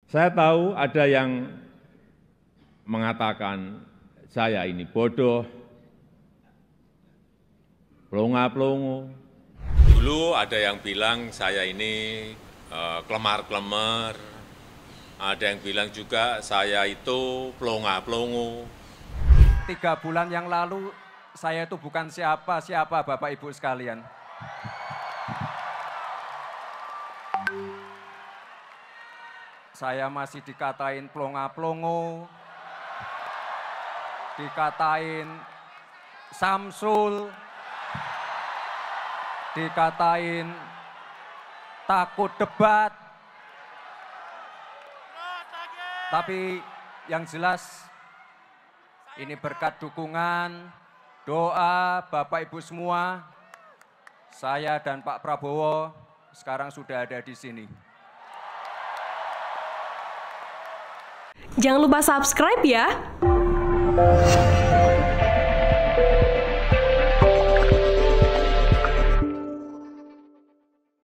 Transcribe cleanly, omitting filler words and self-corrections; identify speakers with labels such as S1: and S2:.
S1: Saya tahu ada yang mengatakan saya ini bodoh, pelongo-pelongo. Dulu ada yang bilang saya ini kelemar-kelemar, ada yang bilang juga saya itu pelongo-pelongo.
S2: 3 bulan yang lalu saya itu bukan siapa-siapa Bapak Ibu sekalian. Saya masih dikatain pelongo-pelongo, dikatain Samsul, dikatain takut debat. Tapi yang jelas ini berkat dukungan, doa Bapak Ibu semua, saya dan Pak Prabowo sekarang sudah ada di sini.
S3: Jangan lupa subscribe ya.